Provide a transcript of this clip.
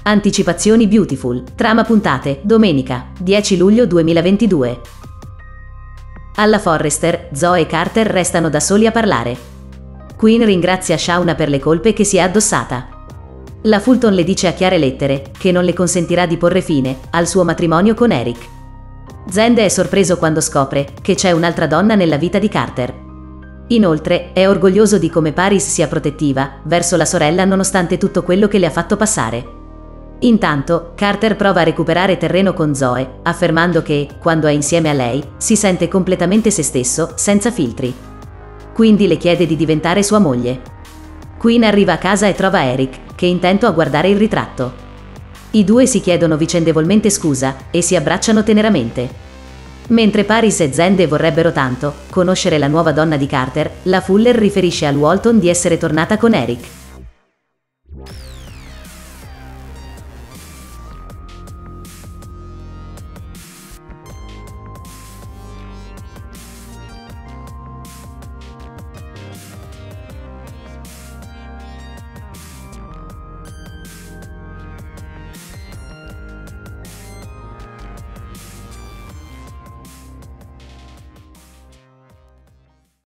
Anticipazioni Beautiful. Trama puntate. Domenica, 10 luglio 2022. Alla Forrester, Zoe e Carter restano da soli a parlare. Quinn ringrazia Shauna per le colpe che si è addossata. La Fulton le dice a chiare lettere che non le consentirà di porre fine al suo matrimonio con Eric. Zende è sorpreso quando scopre che c'è un'altra donna nella vita di Carter. Inoltre, è orgoglioso di come Paris sia protettiva verso la sorella nonostante tutto quello che le ha fatto passare. Intanto, Carter prova a recuperare terreno con Zoe, affermando che, quando è insieme a lei, si sente completamente se stesso, senza filtri. Quindi le chiede di diventare sua moglie. Quinn arriva a casa e trova Eric, che è intento a guardare il ritratto. I due si chiedono vicendevolmente scusa e si abbracciano teneramente. Mentre Paris e Zende vorrebbero tanto conoscere la nuova donna di Carter, la Fuller riferisce al Walton di essere tornata con Eric.